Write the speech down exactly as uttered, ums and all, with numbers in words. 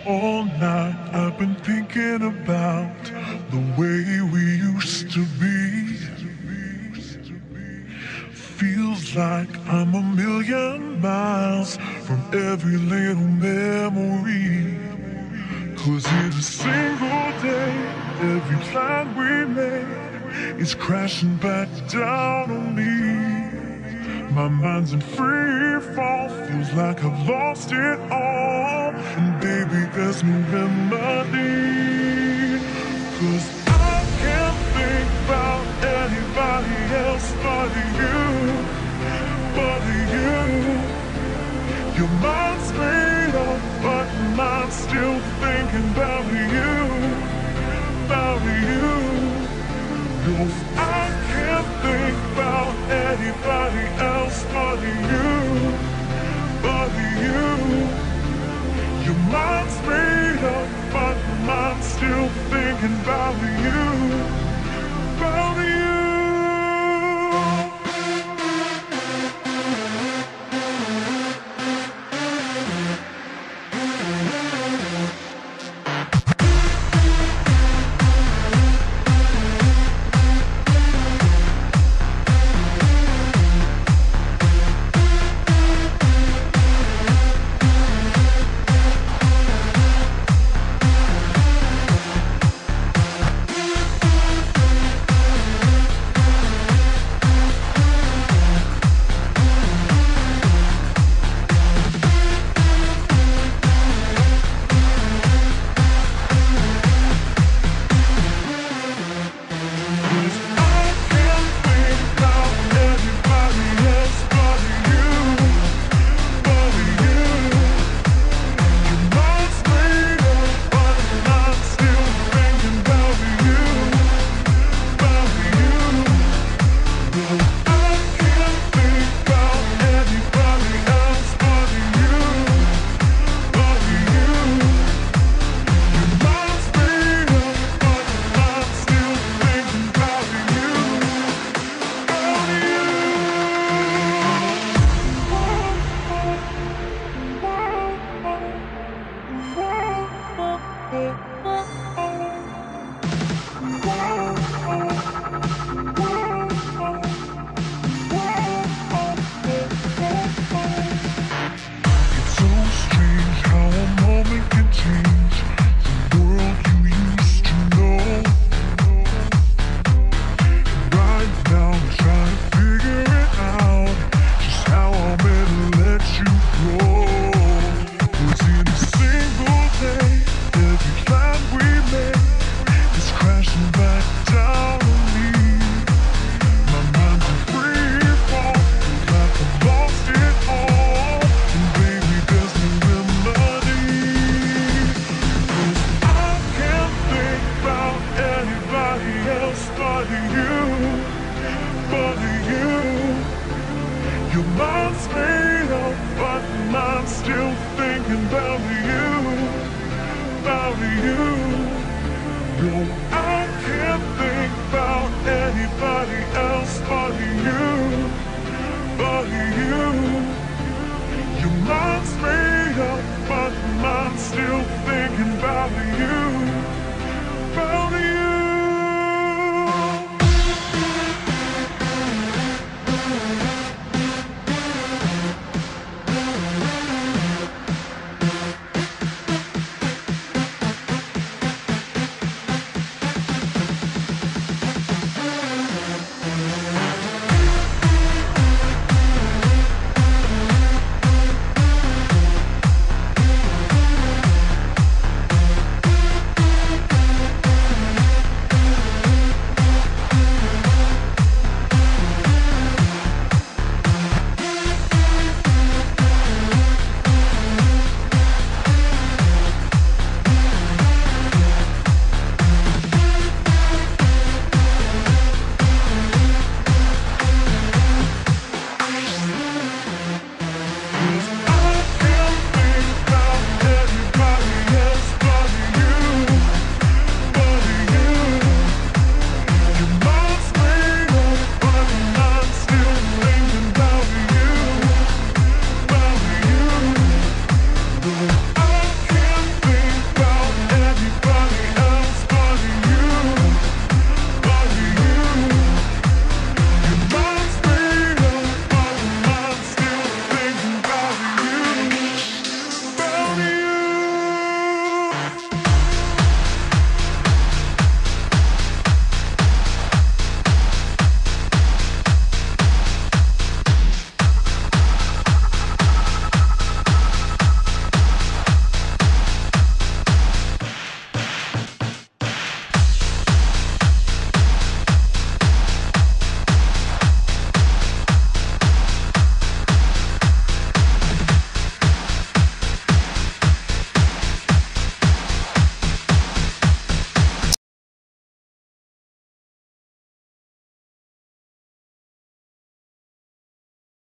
All night I've been thinking about the way we used to be. Feels like I'm a million miles from every little memory. Cause in a single day, every plan we made is crashing back down on me. My mind's in free fall, feels like I've lost it all. And baby, there's no remedy. Cause I can't think about anybody else but you, but you. Your mind's made up, but mine's still thinking about you, about you. No, I can't think about anybody else but you, but you. Your mind's made up, but mine's still thinking about you, about you. Your mind's made up, but mine's still thinking about you, about you. Your